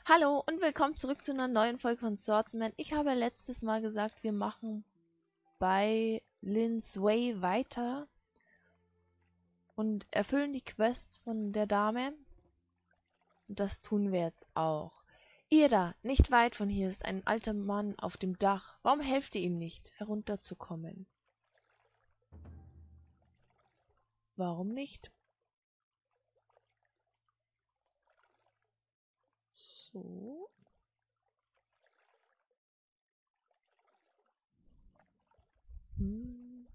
Hallo und willkommen zurück zu einer neuen Folge von Swordsman. Ich habe letztes Mal gesagt, wir machen bei Lynn's Way weiter und erfüllen die Quests von der Dame. Und das tun wir jetzt auch. Ihr da, nicht weit von hier ist ein alter Mann auf dem Dach. Warum helft ihr ihm nicht, herunterzukommen? Warum nicht? So. Hm.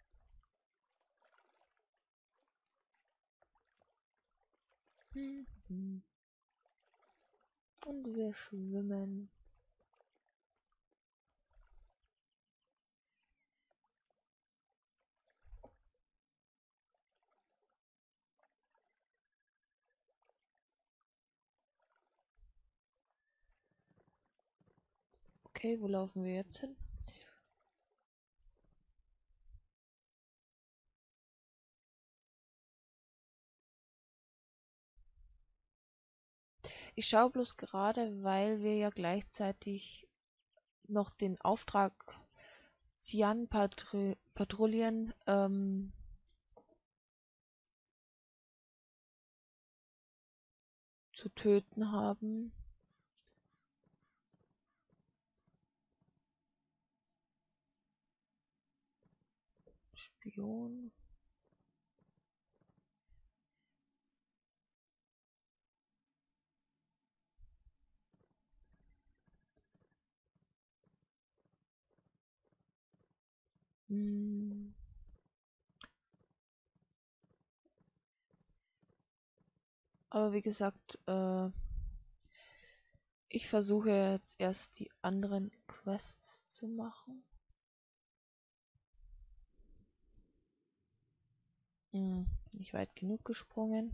Hm. Und wir schwimmen. Okay, wo laufen wir jetzt hin? Ich schaue bloß gerade, weil wir ja gleichzeitig noch den Auftrag Cyan-Patrouillen zu töten haben. Spion. Hm. Aber wie gesagt, ich versuche jetzt erst die anderen Quests zu machen. Nicht weit genug gesprungen.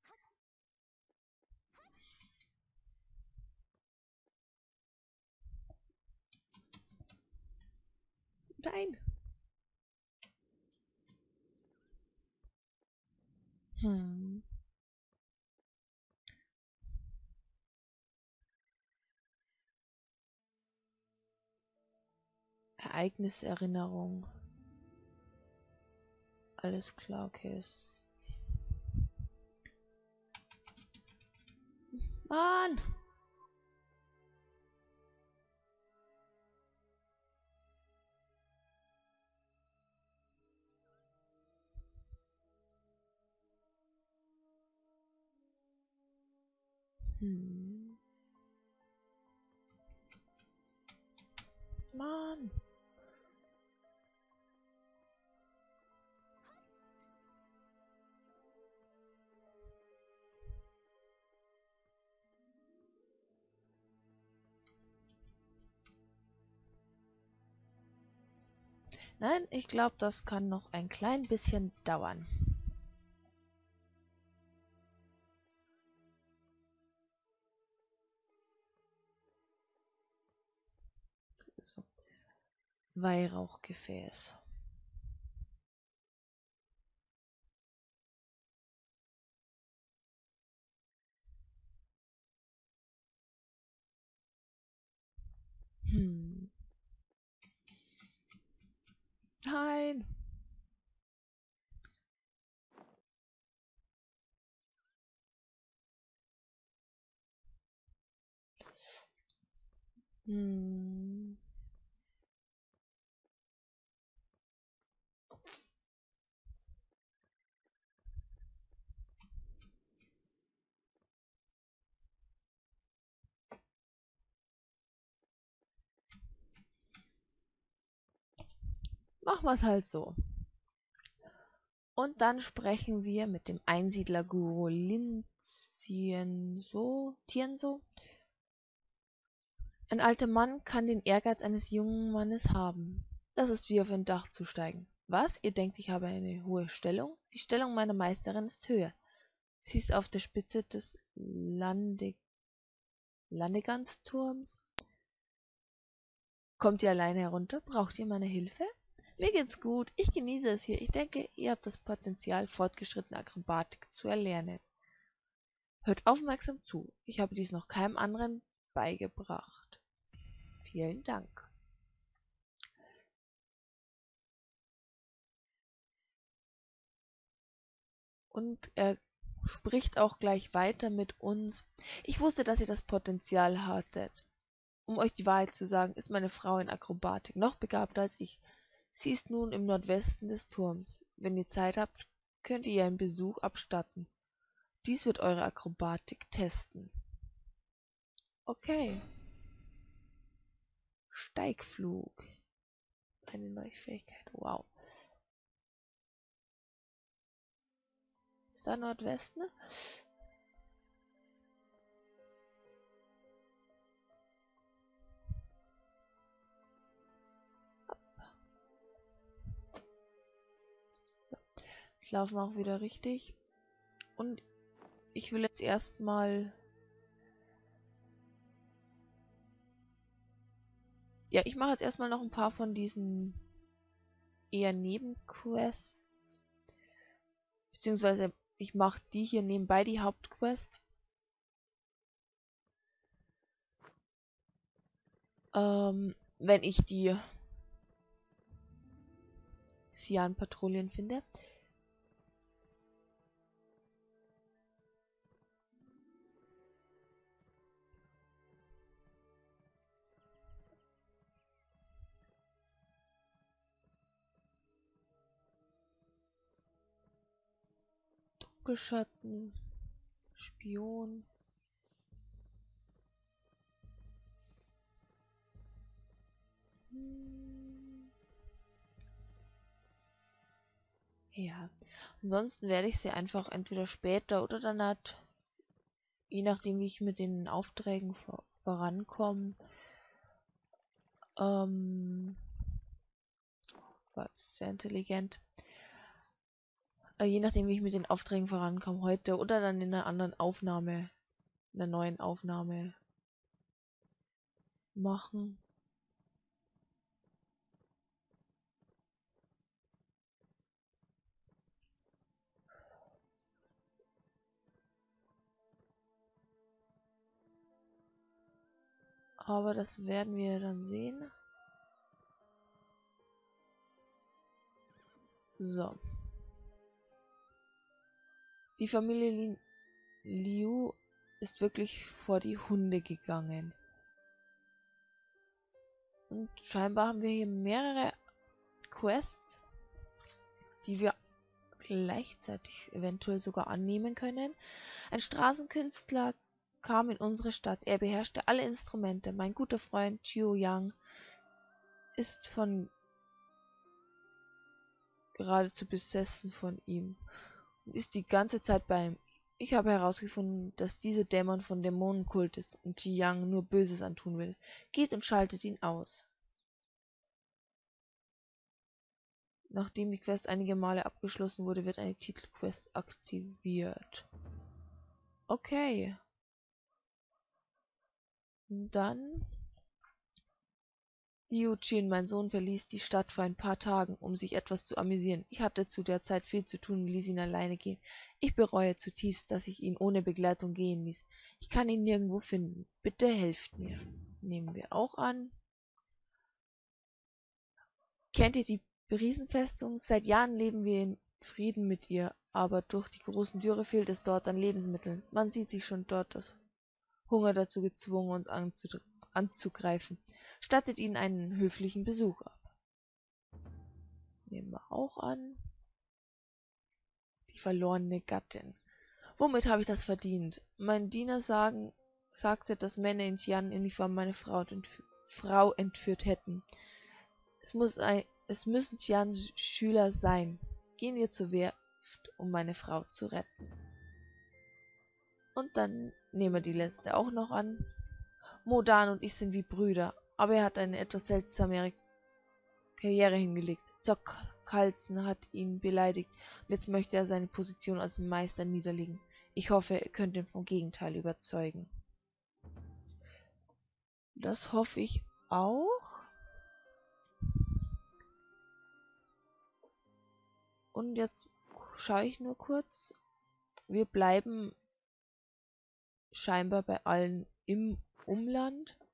Nein. Hm. Ereigniserinnerung. Alles klar, okay. Mann! Hm. Mann! Nein, ich glaube, das kann noch ein klein bisschen dauern. So. Weihrauchgefäß. Hm. Nein. Hm. Machen wir es halt so. Und dann sprechen wir mit dem Einsiedler-Guru Tienso. Ein alter Mann kann den Ehrgeiz eines jungen Mannes haben. Das ist wie auf ein Dach zu steigen. Was? Ihr denkt, ich habe eine hohe Stellung? Die Stellung meiner Meisterin ist höher. Sie ist auf der Spitze des Landegansturms. Kommt ihr alleine herunter? Braucht ihr meine Hilfe? Mir geht's gut. Ich genieße es hier. Ich denke, ihr habt das Potenzial, fortgeschrittene Akrobatik zu erlernen. Hört aufmerksam zu. Ich habe dies noch keinem anderen beigebracht. Vielen Dank. Und er spricht auch gleich weiter mit uns. Ich wusste, dass ihr das Potenzial hattet. Um euch die Wahrheit zu sagen, ist meine Frau in Akrobatik noch begabter als ich. Sie ist nun im Nordwesten des Turms. Wenn ihr Zeit habt, könnt ihr einen Besuch abstatten. Dies wird eure Akrobatik testen. Okay. Steigflug. Eine neue Fähigkeit. Wow. Ist da Nordwesten? Jetzt laufen wir auch wieder richtig. Und ich will jetzt erstmal... Ja, ich mache jetzt erstmal noch ein paar von diesen eher Nebenquests. Beziehungsweise ich mache die hier nebenbei, die Hauptquest. Wenn ich die Cyan-Patrouillen finde. Dunkelschatten, Spion. Ja, ansonsten werde ich sie einfach entweder später oder dann halt, je nachdem wie ich mit den Aufträgen vorankomme, war sehr intelligent, je nachdem wie ich mit den Aufträgen vorankomme, heute oder dann in einer anderen Aufnahme, in einer neuen Aufnahme machen. Aber das werden wir dann sehen. So. Die Familie Liu ist wirklich vor die Hunde gegangen. Und scheinbar haben wir hier mehrere Quests, die wir gleichzeitig eventuell sogar annehmen können. Ein Straßenkünstler kam in unsere Stadt. Er beherrschte alle Instrumente. Mein guter Freund Chiu Yang ist von geradezu besessen von ihm und ist die ganze Zeit bei ihm. Ich habe herausgefunden, dass dieser Dämon von Dämonenkult ist und Ji Yang nur Böses antun will. Geht und schaltet ihn aus. Nachdem die Quest einige Male abgeschlossen wurde, wird eine Titelquest aktiviert. Okay. Dann... Liu Qin, mein Sohn, verließ die Stadt vor ein paar Tagen, um sich etwas zu amüsieren. Ich hatte zu der Zeit viel zu tun und ließ ihn alleine gehen. Ich bereue zutiefst, dass ich ihn ohne Begleitung gehen ließ. Ich kann ihn nirgendwo finden. Bitte helft mir. Nehmen wir auch an. Kennt ihr die Riesenfestung? Seit Jahren leben wir in Frieden mit ihr, aber durch die großen Dürre fehlt es dort an Lebensmitteln. Man sieht sich schon dort das Hunger dazu gezwungen, uns anzugreifen. Stattet ihnen einen höflichen Besuch ab. Nehmen wir auch an. Die verlorene Gattin. Womit habe ich das verdient? Mein Diener sagte, dass Männer in Tian-Uniform meine Frau entführt hätten. Es müssen Tians Schüler sein. Gehen wir zur Werft, um meine Frau zu retten. Und dann nehmen wir die letzte auch noch an. Modan und ich sind wie Brüder, aber er hat eine etwas seltsame Karriere hingelegt. Zock Carlson hat ihn beleidigt und jetzt möchte er seine Position als Meister niederlegen. Ich hoffe, ihr könnt ihn vom Gegenteil überzeugen. Das hoffe ich auch. Und jetzt schaue ich nur kurz. Wir bleiben scheinbar bei allen im Umland.